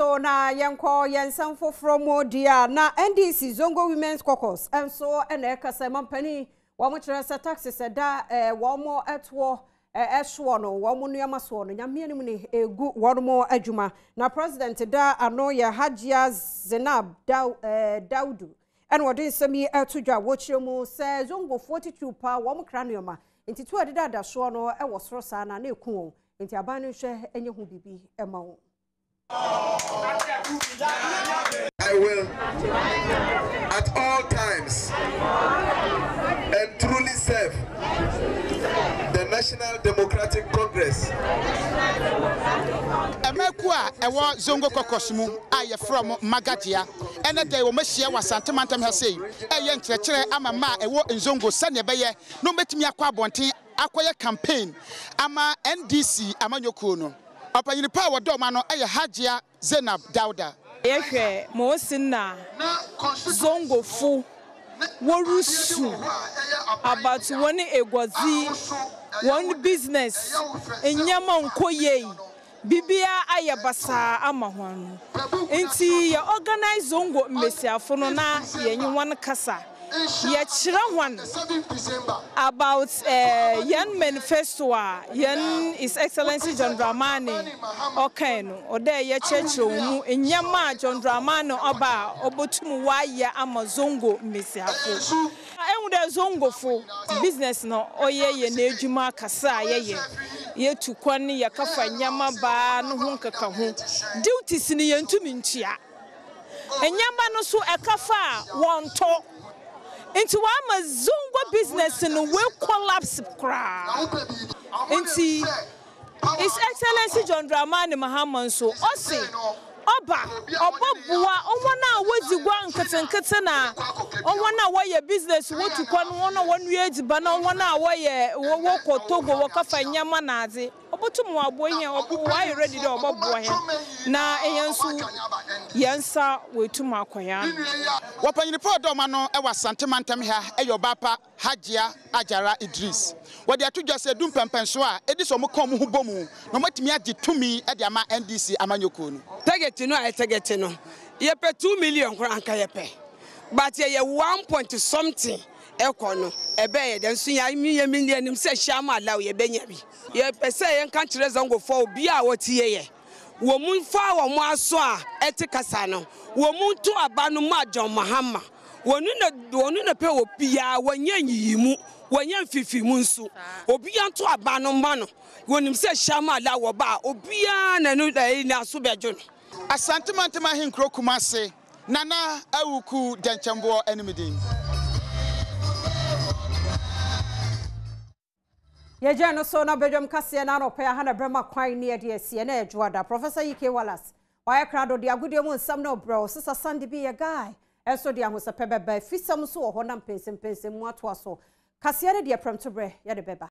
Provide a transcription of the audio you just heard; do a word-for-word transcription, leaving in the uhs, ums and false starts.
so na yenko yensan foforo modia na N D C Zongo Women Caucus enso ene kasa mampani wo mo kire se taxes da eh wo mo etwo ehwo no wo mo nuama so no nyame anim ne egu wo mo adwuma na president da ano ye Hajia Zenab Daudu ene wo de semi etudwa wo kire mu se Zongo forty-two pa wo mo kra nuama nti tu adida da so no e wo soro sa na na eku nti aban no hwe enye hu bibi ema wo. I will, at all times, and truly serve the National Democratic Congress. Emekwa ewo Zongo Caucus mu aye from Magadia ene dey wo mehia wasante mantam ha sei eye nkyerɛkyerɛ ama ma ewo Zongo sane beye no metimi akwa abonten akoye campaign ama N D C amanyoko no opanyini pa wodoma no eye Hajia Zenab Dauda yehwe mo sinna Zongo fu worusu about one egozi one business enyama nkoyei bibia ayabasa amahwanu enti ya organize Zongo mmesiafo no na yenyi wan kasa ya chira wan about uh, yan manifesto a yan His Excellency John Dramani okay no ode ya chechiro mu enyama John Dramani oba obotum waya ama Zongo mmesiafo enwude Zongo fo business no oye ye na edwuma kasa ye ye tu kwan ya kafa nyama ba no ho nkaka ho duties ni yentumi ntua enyama no so ekafa wonto into one Zongo business and we collapse cra. Into His Excellency John Dramani Mahaman so Osi Oba Obabua Owana Wazi Wan Katankatana Owana Waya business what to one one year bana wana waya woko Togo wakafa nyamanazi Obotum wa boy why ready to Obaboy na eyansu yansa wetuma kwayan wapanyini pa doma no e wasante mantam ha e yobapa Hajia Ajara Idris wode atudwa se dum pempenso a edi so mo kom hu bomu no matimi agi tumi e de ama N D C amanyoko no target no I target no ye pe two million kra anka ye pe but ye one point something eko no ebe ye den so ya mi ye mi nim se hia law ye benya bi ye pe se ye kan kire Zongo fo obi a wotie ye wo mu fa wo mu aso a etikasa no wo mu to aba no ma John Mahama wonu na wonu na pe opia wanya yiyimu wanya fifi mu nso obia to aba no ma no wonim se hia law ba obia na no na so bejo no asante mantam ahenkro kumase nana awuku denchembo enimidin Yeja no so na Badwam kase na no pa ya na brema kwan ne de asie na adwada Professor Ike Wallace why crowd de agudie mu nsam no bro sisa Sunday be a guy eso de ahosepe beba fisam so ho na mpensem pensem mu ato aso kase ne de prem to bre ya de beba